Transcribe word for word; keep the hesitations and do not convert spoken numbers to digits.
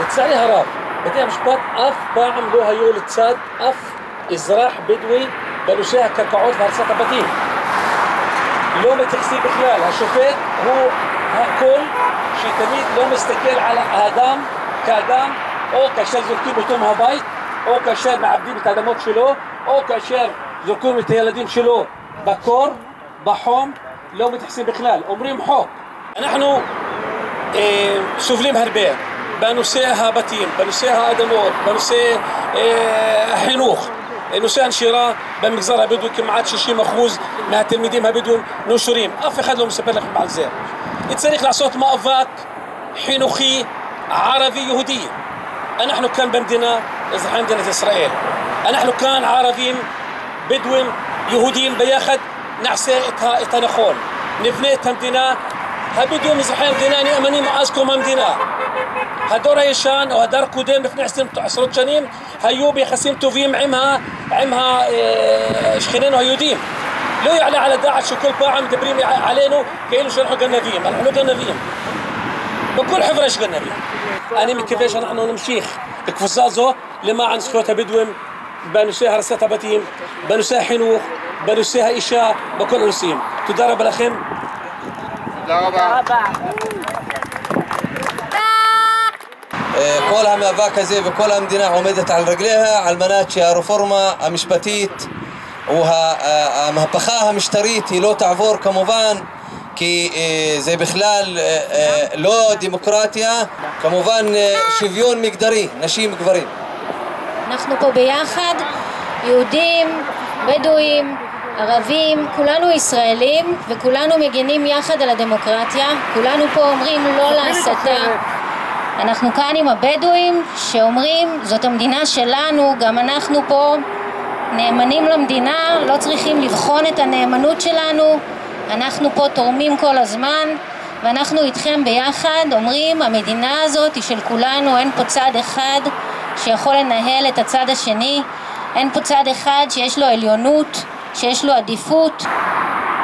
לצערי הרב, בתי המשפט אף פעם לא היו לצד אף אזרח בדואי בנושא הקרקעות והרסת הבתים. לא מתייחסים בכלל. השופט הוא הכל שתמיד לא מסתכל על האדם כאדם, או כאשר זורקים אותו מהבית, או כאשר מעבדים את האדמות שלו, או כאשר זורקים את הילדים שלו בקור, בחום, לא מתייחסים בכלל. אומרים חוק. אנחנו אה, סובלים הרבה בנושא הבתים, בנושא האדמות, בנושא אה, החינוך. נושא הנשירה במגזר הבדואי, כמעט שישים אחוז מהתלמידים הבדואים נושרים. אף אחד לא מספר לכם על זה. צריך לעשות מאבק חינוכי ערבי יהודי. אנחנו כאן במדינה, אזרחי מדינת ישראל. אנחנו כאן ערבים, בדואים, יהודים ביחד, נעשה את, ה, את הנכון. נבנה את המדינה. הבדואים אזרחי המדינה נאמנים מאז קום המדינה. הדור הישן או הדור הקודם לפני עשרות שנים היו ביחסים טובים עם, ה, עם ה, שכנינו היהודים. לא יעלה על הדעת שכל פעם מדברים עלינו כאילו שאנחנו גנבים. אנחנו לא גנבים. בכל חברה יש גנבים. אני מקווה שאנחנו נמשיך בקבוצה זו למען זכויות הבדואים בנושא הרסת הבתים, בנושא החינוך, בנושא האישה, בכל הנושאים. תודה רבה לכם. תודה רבה. כל המאבק הזה וכל המדינה עומדת על רגליה על מנת שהרפורמה המשפטית והמהפכה המשטרית היא לא תעבור כמובן, כי זה בכלל לא דמוקרטיה, כמובן שוויון מגדרי, נשים וגברים. אנחנו פה ביחד, יהודים, בדואים, ערבים, כולנו ישראלים וכולנו מגינים יחד על הדמוקרטיה. כולנו פה אומרים לא להסתה. אנחנו כאן עם הבדואים שאומרים זאת המדינה שלנו, גם אנחנו פה נאמנים למדינה, לא צריכים לבחון את הנאמנות שלנו. אנחנו פה תורמים כל הזמן ואנחנו איתכם ביחד אומרים המדינה הזאת היא של כולנו, אין פה צד אחד שיכול לנהל את הצד השני, אין פה צד אחד שיש לו עליונות, שיש לו עדיפות.